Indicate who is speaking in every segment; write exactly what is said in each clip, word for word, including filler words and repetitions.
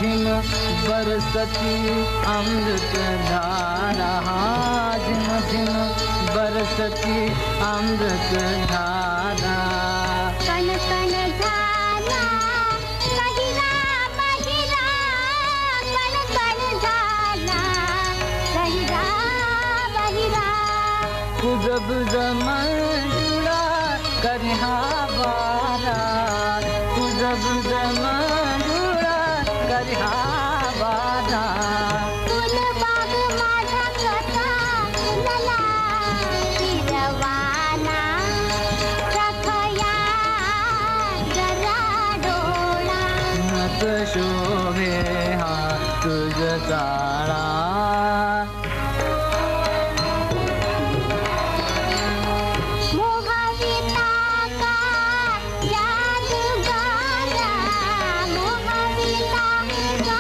Speaker 1: झिम बरसती अमृत धारा, झिम झिम बरसती अमृत धारा।
Speaker 2: कण कण झाला गहिरा बहिरा, कण कण झाला गहिरा बहिरा।
Speaker 1: कुजब जमन जुड़ा करिहा बारा, कुजब जमन जुड़ा करिहा बारा।
Speaker 2: फुल बाग माझा कसा फुलला फिरवाना, सखया जरा डोळा।
Speaker 1: नत शोभे हा तुझ चाळा।
Speaker 2: मोहविता का जादूगारा, मोहविता का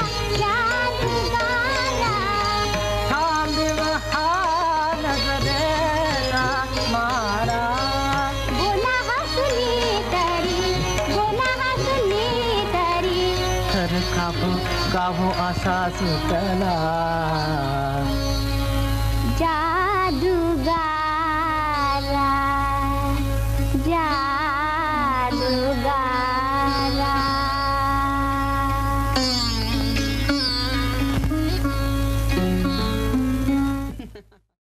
Speaker 2: जादूगारा।
Speaker 1: थांबिव हा नजरेला मारा,
Speaker 2: बोला हसली तरी, बोला हसली तरी।
Speaker 1: खर काभो काभो असा सुटला।
Speaker 2: जा